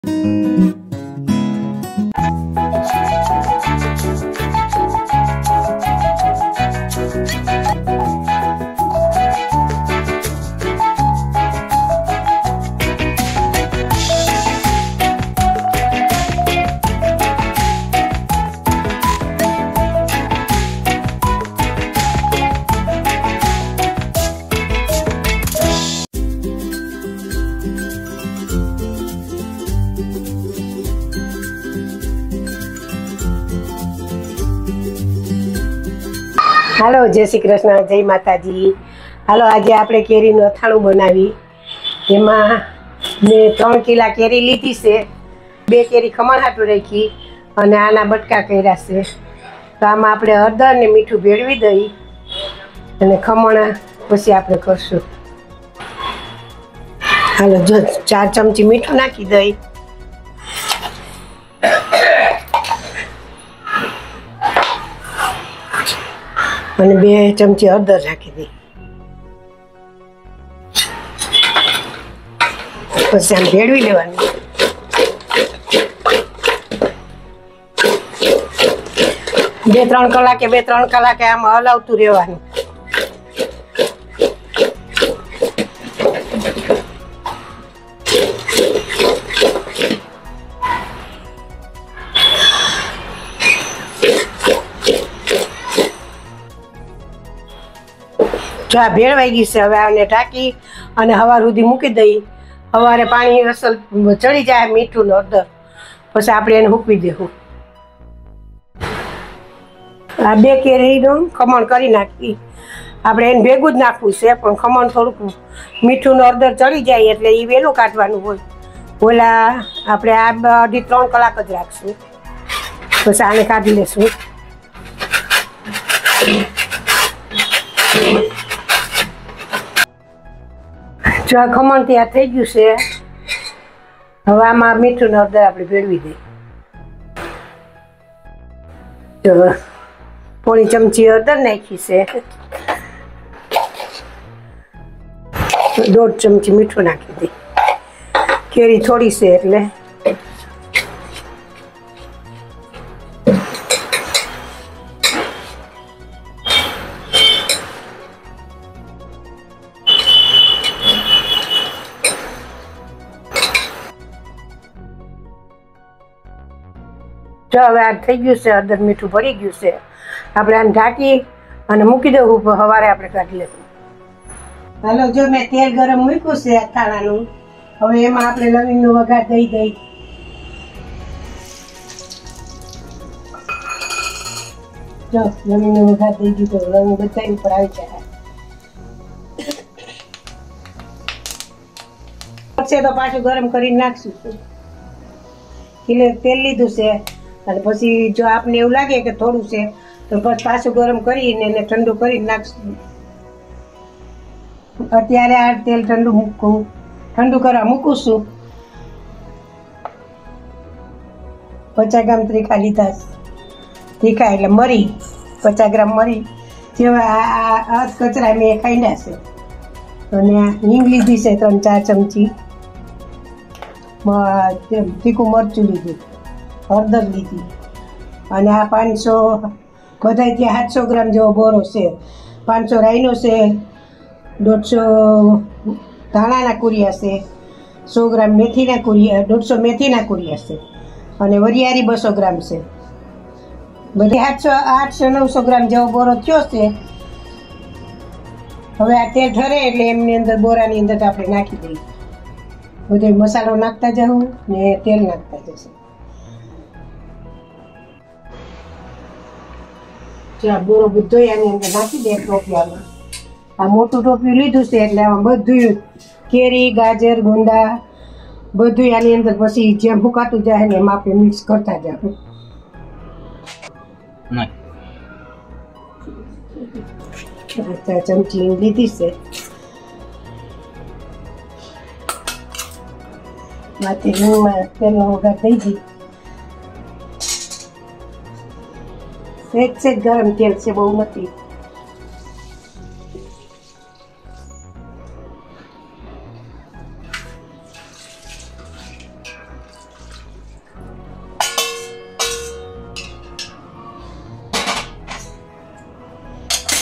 હાલો, જય શ્રી કૃષ્ણ, જય માતાજી। હાલો, આજે આપણે કેરીનું અથાણું બનાવી। એમાં મેં 3 કિલા કેરી લીધી છે, 2 કેરી ખમણ હાટું રાખી અને આના બટકા કર્યા છે। તો આમાં આપણે હળદર ને મીઠું ભેળવી દઈ અને ખમણ પછી આપણે કરશું। હાલો, જો 4 ચમચી મીઠું નાખી દઈ અને 2 ચમચી હળદર નાખી દઈ। પછી આમ ભેળવી લેવાનું। 2-3 કલાકે આમ હલાવતું રહેવાનું। જો આ ભેળવાઈ ગઈ છે, હવે આને ઢાંકી અને સવાર સુધી મૂકી દઈ। સવારે પાણી અસલ ચડી જાય મીઠું ને હળદર, પછી આપણે એને મૂકવી દેવું। આ 2 કેરીનું ખમણ કરી નાખી। આપણે એને ભેગું જ નાખવું છે, પણ ખમણ થોડુંક મીઠું ને હળદર ચડી જાય એટલે એ વહેલું કાઢવાનું હોય। ઓલા આપણે આ 2.5-3 કલાક જ રાખશું, પછી આને કાઢી લેશું। જો આ ખમણ તૈયાર થઈ ગયું છે, હવે આમાં મીઠું ને હળદર આપણે ભેળવી દઈએ। જો 1 ચમચી હળદર નાખી છે, 1.5 ચમચી મીઠું નાખી દઈએ। કેરી થોડી છે એટલે જો હવે આ થઈ ગયું છે, હળદર મીઠું ભરી ગયું છે। આપણે આને ઢાંકી અને મૂકી દેવું, સવારે આપણે કાઢી લેવું। હાલો, જો મેં તેલ ગરમ મૂક્યું છે અથાણાનું, હવે એમાં આપણે લવિંગનો વઘાર દઈ જો લવિંગનો વઘાર દઈ દીધો। લવિંગ બધા ઉપર આવી જાય પછી તો પાછું ગરમ કરીને નાખશું। કિલો તેલ લીધું છે અને પછી જો આપને એવું લાગે કે થોડું છે તો પછી પાછું ગરમ કરીને એને ઠંડુ કરીને નાખશું। અત્યારે આ તેલ ઠંડુ કરવા મૂકું છું। 50 ગ્રામ ત્રીખા લીધા, ત્રીખા એટલે મરી 50 ગ્રામ મરી જેવા આ કચરા મેં ખાઈ છે। અને હિંગ લીધી છે 3-4 ચમચી, તીખું મરચું લીધું, હળદર લીધી અને આ 500 બધા ત્યાં 700 ગ્રામ જેવો બોરો છે, 500 રાઈનો છે, 150 ધાણાના કુરિયા છે, 100 ગ્રામ મેથીના કુરિયા, 150 મેથીના કુરિયા છે અને વરિયાળી 200 ગ્રામ છે। બધી 800-900 ગ્રામ જેવો બોરો થયો છે। હવે આ તેલ ઠરે એટલે એમની અંદર બોરાની અંદર આપણે નાખી દઈએ। બધો મસાલો નાખતા જવું ને તેલ નાખતા જશે। જો બોરો બધો આની અંદર નાખી દે ટોપિયામાં। આ મોટું ટોપિયું લીધું છે એટલે આમાં બધું કેરી, ગાજર, ગુંદા બધું આની અંદર પછી જેમ ફૂકાતું જાય ને એમ આપણે મિક્સ કરતા જવું। 4 ચમચી લીધી છે, માથી હિંગમાં તેલનો વઘાર થઈ ગઈ। સેજ ગરમ તેલ છે, બહુ નથી।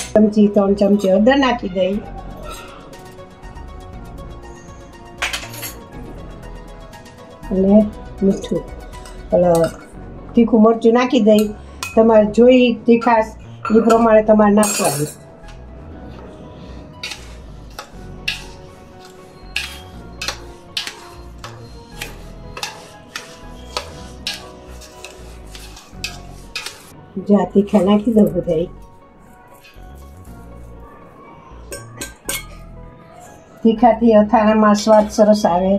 ચમચી 3 ચમચી હળદર નાખી દઈ અને મીઠું તીખું મરચું નાખી દઈ તમારે જોઈ તીખાશ એ પ્રમાણે તમારે નાખવાનું જા તીખા નાખી દઉં બધા તીખાથી અથાણામાં સ્વાદ સરસ આવે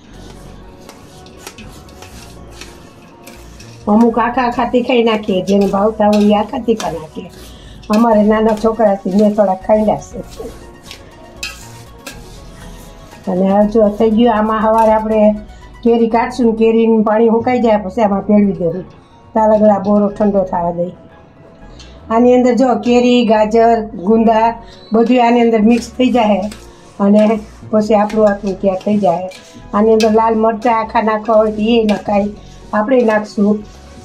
અમુક આખા તીખાઈ નાખીએ જેને ભાવતા હોય એ આખા તીખા નાખીએ અમારે નાના છોકરાથી મેં થોડા ખાઈ છે અને હવે જો થઈ ગયું આમાં સવારે આપણે કેરી કાઢશું ને કેરીનું પાણી સુકાઈ જાય પછી આમાં ભેળવી દેવું તાલગડા બોરો ઠંડો થવા દઈ આની અંદર જો કેરી ગાજર ગુંદા બધું આની અંદર મિક્સ થઈ જાય અને પછી આપણું ત્યાં થઈ જાય આની અંદર લાલ મરચાં આખા નાખવા હોય તો એ નખાય આપણે નાખશું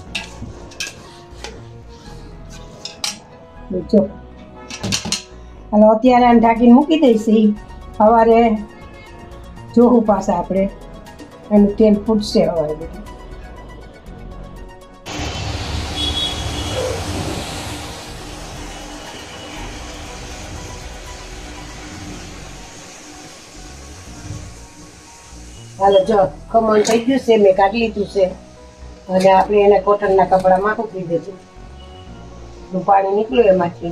જો હાલો અત્યારે આને ઢાંકીને મૂકી દઈશી સવારે જોવું પાછા આપણે એનું તેલ ફૂટશે હવે બધું હાલો જો ખમણ થઈ ગયું છે મેં કાઢી લીધું છે અને આપણે એને કોટનના કપડામાં મૂકી દઈશું પાણી નીકળ્યું એમાંથી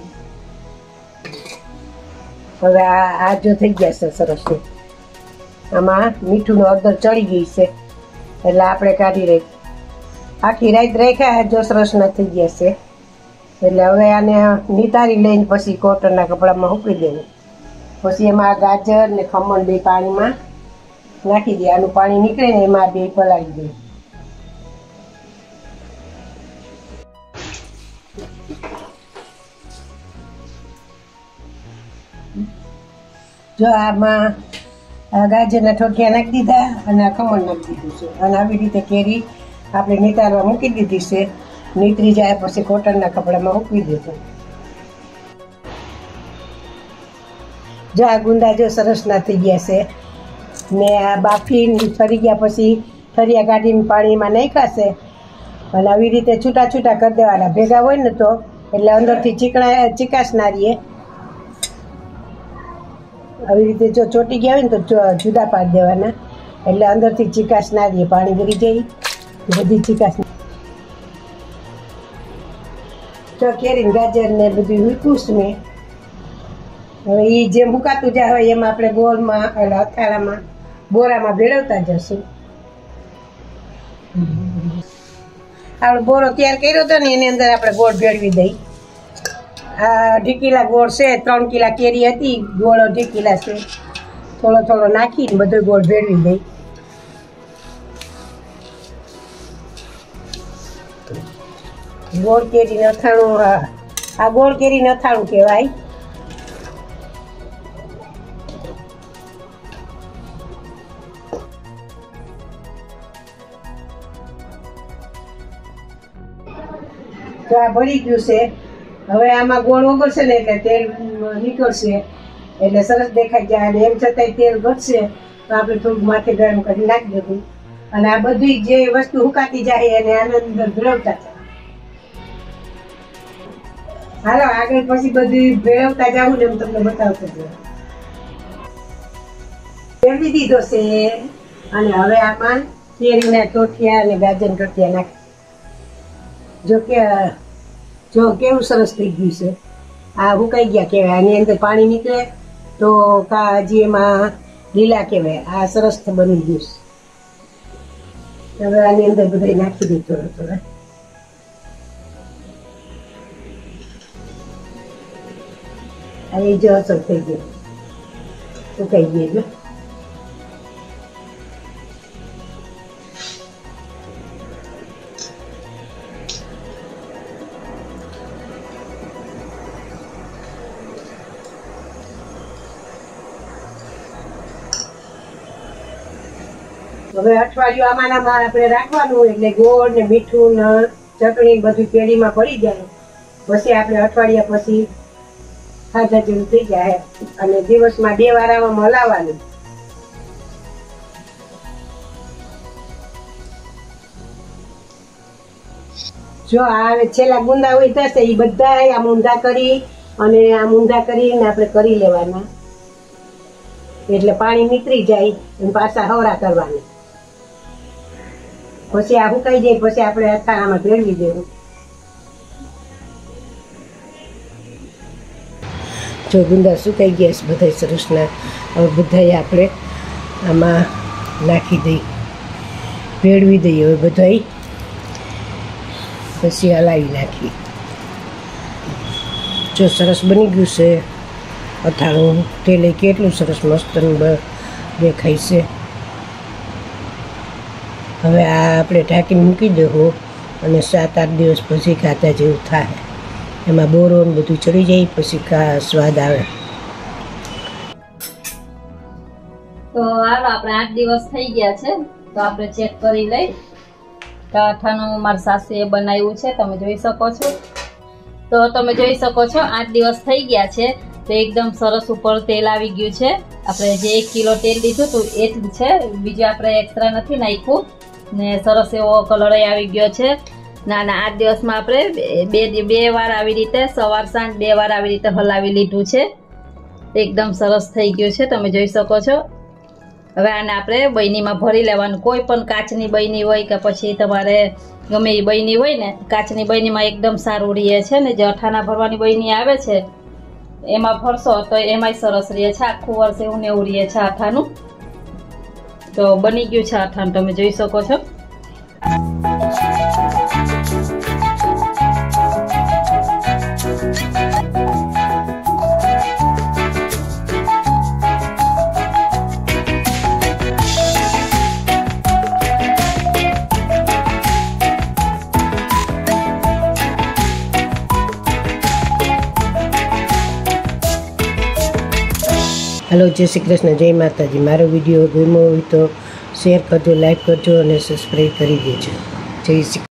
હવે આ જો થઈ ગયા છે સરસ આમાં મીઠું હળદર ચડી ગઈ છે એટલે આપણે કાઢી રહી આખી રાત રાખ્યા જો સરસ ના થઈ ગયા છે એટલે હવે આને નિતારી લઈને પછી કોટનના કપડામાં મૂકી દેવું પછી એમાં ગાજર ને ખમણ બે પાણીમાં નાખી દે આનું પાણી નીકળે ને એમાં બે પલાળી દે જો આમાં ગાજરના ઠોઠિયા નાખી દીધા અને આ ખમણ નાખી દીધું છે અને આવી રીતે કેરી આપણે નિતારવા મૂકી દીધી છે નીતરી જાય પછી કોટનના કપડામાં મૂકી દીધું જો આ ગુંદા જો સરસ ના થઈ ગયા છે ને આ બાફી ફરી ગયા પછી ફરિયા કાઢીને પાણીમાં નાખ્યા અને આવી રીતે છૂટા છૂટા કરી દેવાના ભેગા હોય ને તો એટલે અંદરથી ચીકાશ ના રહીએ આવી રીતે જો ચોટી ગયા હોય ને તો જુદા પાડી દેવાના એટલે અંદરથી ચીકાશ ના રહીએ પાણી ગરી જાય બધી ચીકાશ જો કેરીને ગાજર ને બધું મૂક્યું છે મેં હવે એ જે મુકાતું જાય હોય એમાં આપણે ગોળમાં એટલે અથાણામાં બોરામાં ભેળવતા જશું આપણે બોરો તૈયાર કર્યો હતો ને એની અંદર આપણે ગોળ ભેળવી દઈ આ 2 કિલા ગોળ છે 3 કિલા કેરી હતી ગોળ 2 કિલા છે થોડો થોડો નાખીને બધો ગોળ ભેળવી દઈ ગોળ કેરી અથાણું આ ગોળ કેરી અથાણું કહેવાય તો આ ભરી ગયું છે હવે આમાં ગોળ ઓગળશે ને એટલે તેલ નીકળશે એટલે સરસ દેખાઈ જાય અને એમ છતાંય તેલ ઘટશે તો આપણે થોડુંક માથે ગરમ કરી નાખી દીધું અને આ બધી જે વસ્તુ હુકાતી જાય એને આના અંદર ભેળવતા જાય હાલો આગળ પછી બધું ભેળવતા જાવું ને એમ તમને બતાવતા જાય ભેળવી દીધો છે અને હવે આમાં કેરીના ટોઠિયા અને ગાજર ટોઠિયા નાખી જો કેવું સરસ થઈ ગયું છે આ હુકાઈ ગયા કહેવાય આની અંદર પાણી નીકળે તો હજી એમાં લીલા કહેવાય આ સરસ બની ગયું છે હવે આની અંદર બધા નાખી દે થોડા થોડા આ જો અસર થઈ ગયો હુકાઈ ગયું હવે અઠવાડિયું આમાં આપણે રાખવાનું એટલે ગોળ ને મીઠું ને ચટણી બધું કેરીમાં પડી જાય પછી આપણે અઠવાડિયા પછી ખાધા જેવું થઈ જાય અને દિવસમાં 2 વાર આવામાં હલાવવાનું. જો આ છેલ્લા ગુંદા હોય થશે એ બધા આમ ઊંધા કરી અને આમ ઊંધા કરીને આપણે કરી લેવાના, એટલે પાણી નીકળી જાય અને પાછા હવરા કરવાના. પછી આ સુકાઈ જાય પછી આપણે અથાણામાં ભેળવી દેવું. જો ગુંદા સુકાઈ ગયા છે બધા સરસના. હવે બધાય આપણે આમાં નાખી દઈ, ભેળવી દઈએ. હવે બધાય પછી હલાવી નાખી. જો સરસ બની ગયું છે અથાણું. તેલે કેટલું સરસ મસ્ત દેખાય છે. હવે આ આપણે ઢાંકીને મૂકી દેવું અને 7-8 દિવસ પછી ખાતા જેવું થાય. એમાં બોરો ને બધું ચડી જાય પછી સ્વાદ આવે. તો હાલો આપણે 8 દિવસ થઈ ગયા છે તો આપણે ચેક કરી લઈ. અથાણું મારી સાસુએ બનાવ્યું છે, તમે જોઈ શકો છો. તો તમે જોઈ શકો છો 8 દિવસ થઈ ગયા છે તો એકદમ સરસ ઉપર તેલ આવી ગયું છે. આપણે જે 1 કિલો તેલ લીધું હતું એટલું છે, બીજું આપણે એક્સ્ટ્રા નથી નાખ્યું ને સરસ એવો કલર આવી ગયો છે. ના 8 દિવસમાં આપણે બે વાર આવી રીતે સવાર સાંજ 2 વાર આવી રીતે હલાવી લીધું છે. એકદમ સરસ થઈ ગયું છે, તમે જોઈ શકો છો. હવે આને આપણે બૈનીમાં ભરી લેવાનું. કોઈ પણ કાચની બૈની હોય કે પછી તમારે ગમે એ બૈની હોય ને, કાચની બૈનીમાં એકદમ સારું રહે છે ને. જે અથાણા ભરવાની બૈની આવે છે એમાં ભરશો તો એમાંય સરસ રહે છે. આખું વર્ષ એવું ને એવું રહે છે અથાણું. તો બની ગયું છે અથાણું, તમે જોઈ શકો છો. હલો, જય શ્રી કૃષ્ણ, જય માતાજી. મારો વિડીયો ગમ્યો હોય તો શેર કરજો, લાઈક કરજો અને સબસ્ક્રાઈબ કરી દેજો. જય શ્રી કૃષ્ણ.